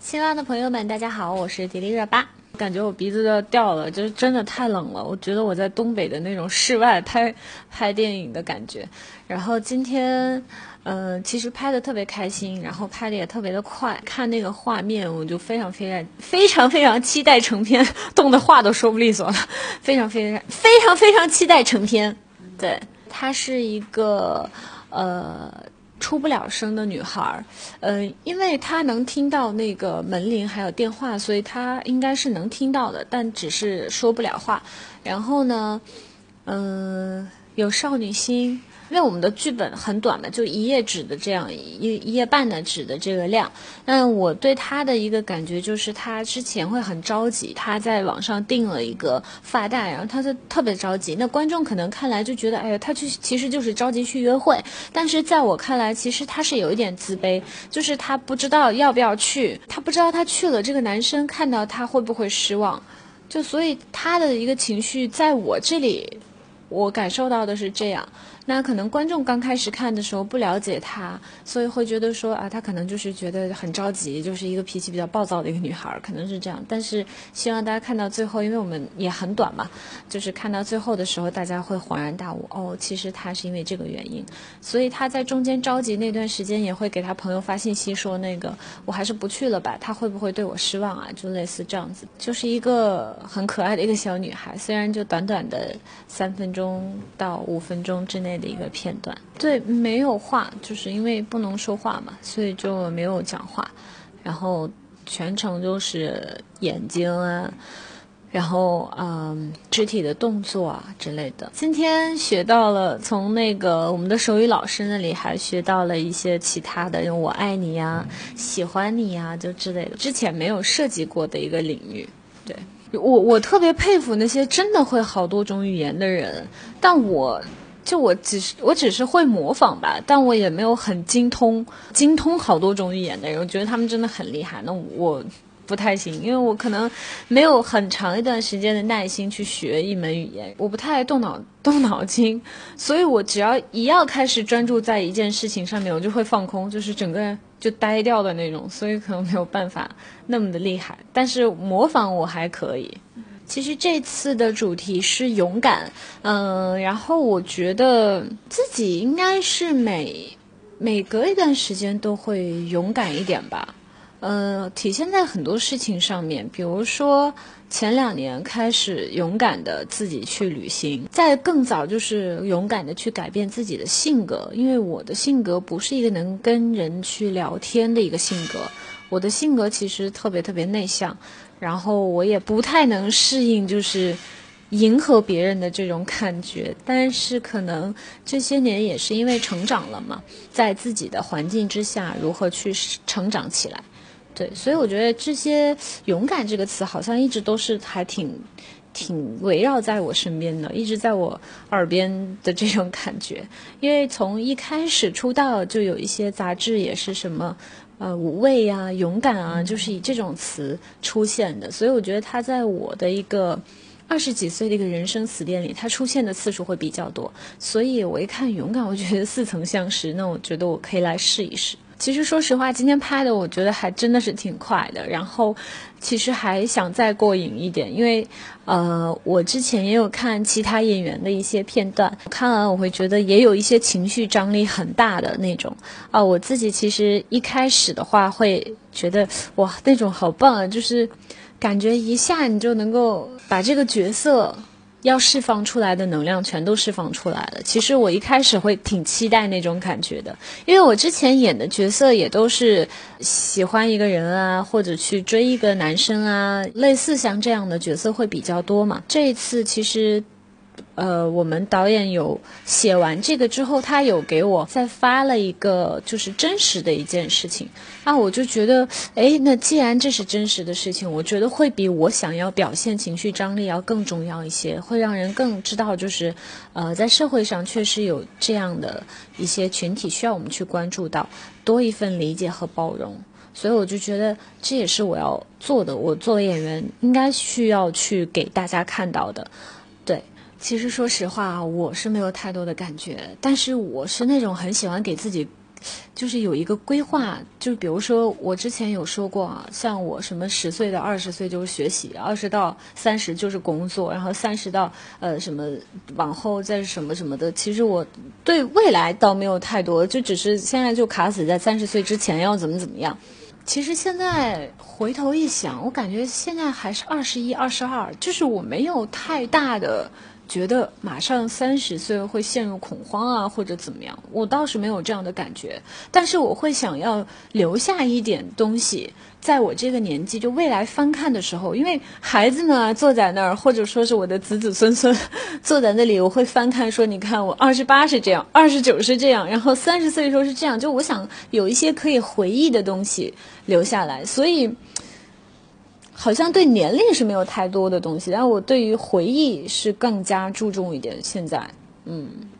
新浪的朋友们，大家好，我是迪丽热巴。感觉我鼻子都要掉了，就是真的太冷了。我觉得我在东北的那种室外拍电影的感觉。然后今天，其实拍的特别开心，然后拍的也特别的快。看那个画面，我就非常期待成片，冻得话都说不利索了。非常期待成片。对，它是一个出不了声的女孩，因为她能听到那个门铃还有电话，所以她应该是能听到的，但只是说不了话。然后呢，有少女心。因为我们的剧本很短嘛，就1页纸的这样一页半的纸的这个量。但我对他的一个感觉就是，他之前会很着急，他在网上订了一个发带，然后他就特别着急。那观众可能看来就觉得，哎呀，他其实就是着急去约会。但是在我看来，其实他是有一点自卑，就是他不知道要不要去，他不知道他去了，这个男生看到他会不会失望。就所以他的一个情绪，在我这里，我感受到的是这样。那可能观众刚开始看的时候不了解她，所以会觉得说啊，她可能就是觉得很着急，就是一个脾气比较暴躁的一个女孩，可能是这样。但是希望大家看到最后，因为我们也很短嘛，就是看到最后的时候，大家会恍然大悟，哦，其实她是因为这个原因。所以她在中间着急那段时间，也会给她朋友发信息说，那个我还是不去了吧，她会不会对我失望啊？就类似这样子，就是一个很可爱的一个小女孩，虽然就短短的3分钟到5分钟之内的一个片段。对，没有话，就是因为不能说话嘛，所以就没有讲话，然后全程就是眼睛啊，然后肢体的动作啊之类的。今天学到了，从那个我们的手语老师那里还学到了一些其他的，用我爱你呀、喜欢你呀就之类的，之前没有涉及过的一个领域。对，我特别佩服那些真的会好多种语言的人，但我只是会模仿吧，但我也没有很精通好多种语言的人，我觉得他们真的很厉害。那我不太行，因为我可能没有很长一段时间的耐心去学一门语言，我不太爱动脑筋，所以我只要开始专注在一件事情上面，我就会放空，就是整个人就呆掉的那种，所以可能没有办法那么的厉害，但是模仿我还可以。其实这次的主题是勇敢，然后我觉得自己应该是每隔一段时间都会勇敢一点吧，体现在很多事情上面，比如说前2年开始勇敢的自己去旅行，再更早就是勇敢的去改变自己的性格，因为我的性格不是一个能跟人去聊天的一个性格，我的性格其实特别内向。然后我也不太能适应就是迎合别人的这种感觉，但是可能这些年也是因为成长了嘛，在自己的环境之下如何去成长起来。对，所以我觉得这些勇敢这个词好像一直都是还挺围绕在我身边的，一直在我耳边的这种感觉。因为从一开始出道就有一些杂志也是什么无畏啊、勇敢啊，就是以这种词出现的，所以我觉得它在我的一个20几岁的一个人生词典里，它出现的次数会比较多。所以我一看勇敢，我觉得似曾相识，那我觉得我可以来试一试。其实说实话，今天拍的我觉得还真的是挺快的，然后其实还想再过瘾一点，因为我之前也有看其他演员的一些片段，看完我会觉得也有一些情绪张力很大的那种我自己其实一开始的话会觉得哇那种好棒啊，就是感觉一下你就能够把这个角色要释放出来的能量全都释放出来了。其实我一开始会挺期待那种感觉的，因为我之前演的角色也都是喜欢一个人啊，或者去追一个男生啊，类似像这样的角色会比较多嘛。这一次其实我们导演有写完这个之后，他有给我再发了一个就是真实的一件事情我就觉得那既然这是真实的事情，我觉得会比我想要表现情绪张力要更重要一些，会让人更知道就是在社会上确实有这样的一些群体需要我们去关注到，多一份理解和包容。所以我就觉得这也是我要做的，我作为演员应该需要去给大家看到的。对，其实说实话我是没有太多的感觉，但是我是那种很喜欢给自己就是有一个规划，就比如说我之前有说过啊，像我什么10岁到20岁就是学习，20到30就是工作，然后30到什么往后再什么什么的。其实我对未来倒没有太多，就只是现在就卡死在30岁之前要怎么样。其实现在回头一想，我感觉现在还是21、22，就是我没有太大的觉得马上30岁会陷入恐慌啊，或者怎么样，我倒是没有这样的感觉。但是我会想要留下一点东西，在我这个年纪，就未来翻看的时候，因为孩子们啊坐在那儿，或者说是我的子子孙孙坐在那里，我会翻看说，你看我28是这样，29是这样，然后30岁的时候是这样，就我想有一些可以回忆的东西留下来，所以好像对年龄是没有太多的东西，但我对于回忆是更加注重一点。现在，